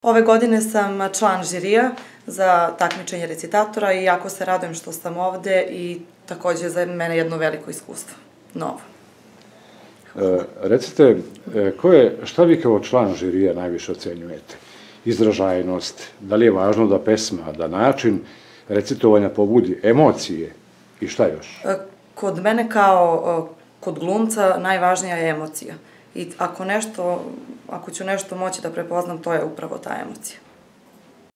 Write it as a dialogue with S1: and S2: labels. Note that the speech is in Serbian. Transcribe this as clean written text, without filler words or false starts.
S1: Ove godine sam član žirija za takmičenje recitatora i jako se radujem što sam ovde i takođe za mene jedno veliko iskustvo, novo.
S2: Recite, šta vi kao član žirija najviše ocenjujete? Izražajnost, da li je važno da pesma, da način recitovanja pobudi emocije i šta još?
S1: Kod mene kao kod glumca najvažnija je emocija. I ako ću nešto moći da prepoznam, to je upravo ta emocija.